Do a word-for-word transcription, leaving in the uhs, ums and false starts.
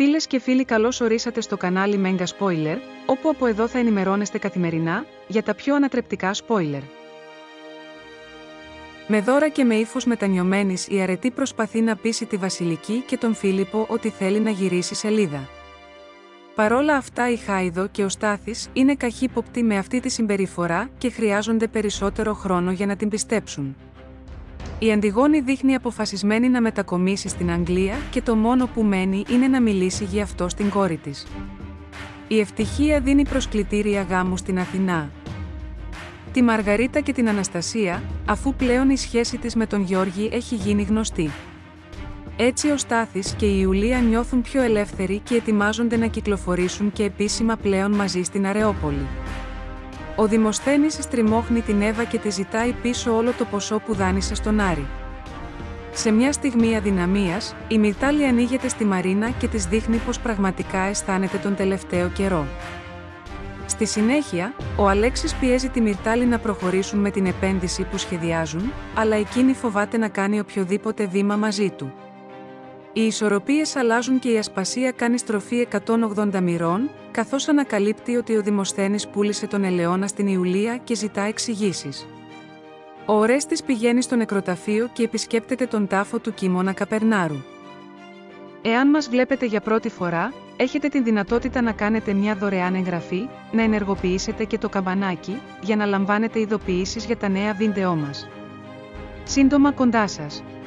Φίλες και φίλοι, καλώς ορίσατε στο κανάλι Mega Spoiler, όπου από εδώ θα ενημερώνεστε καθημερινά για τα πιο ανατρεπτικά spoiler. Με δώρα και με ύφος μετανιωμένης, η αρετή προσπαθεί να πείσει τη Βασιλική και τον Φίλιππο ότι θέλει να γυρίσει σελίδα. Παρόλα αυτά, η Χάιδο και ο Στάθης είναι καχύποπτοι με αυτή τη συμπεριφορά και χρειάζονται περισσότερο χρόνο για να την πιστέψουν. Η Αντιγόνη δείχνει αποφασισμένη να μετακομίσει στην Αγγλία και το μόνο που μένει είναι να μιλήσει γι' αυτό στην κόρη της. Η Ευτυχία δίνει προσκλητήρια γάμου στην Αθηνά. Τη Μαργαρίτα και την Αναστασία, αφού πλέον η σχέση της με τον Γιώργη έχει γίνει γνωστή. Έτσι ο Στάθης και η Ιουλία νιώθουν πιο ελεύθεροι και ετοιμάζονται να κυκλοφορήσουν και επίσημα πλέον μαζί στην Αρεόπολη. Ο Δημοσθένης στριμώχνει την Εύα και τη ζητάει πίσω όλο το ποσό που δάνεισε στον Άρη. Σε μια στιγμή αδυναμίας, η Μυρτάλη ανοίγεται στη Μαρίνα και της δείχνει πως πραγματικά αισθάνεται τον τελευταίο καιρό. Στη συνέχεια, ο Αλέξης πιέζει τη Μυρτάλη να προχωρήσουν με την επένδυση που σχεδιάζουν, αλλά εκείνη φοβάται να κάνει οποιοδήποτε βήμα μαζί του. Οι ισορροπίες αλλάζουν και η Ασπασία κάνει στροφή εκατόν ογδόντα μοιρών, καθώς ανακαλύπτει ότι ο Δημοσθένης πούλησε τον Ελαιώνα στην Ιουλία και ζητά εξηγήσεις. Ο Ορέστης πηγαίνει στο νεκροταφείο και επισκέπτεται τον τάφο του Κίμωνα Καπερνάρου. Εάν μας βλέπετε για πρώτη φορά, έχετε την δυνατότητα να κάνετε μια δωρεάν εγγραφή, να ενεργοποιήσετε και το καμπανάκι, για να λαμβάνετε ειδοποιήσεις για τα νέα βίντεό μας. Σύντομα κοντά σας.